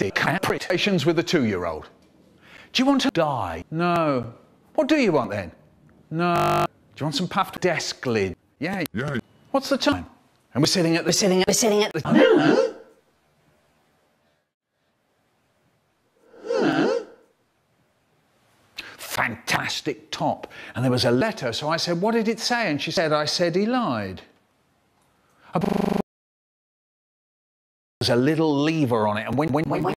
Decapitations with a 2-year-old. Do you want to die? No. What do you want then? No. Do you want some puffed desk lid? Yeah. Yeah. What's the time? And we're sitting at the... Fantastic top. And there was a letter, so I said, what did it say? And she said, I said he lied. There's a little lever on it, and when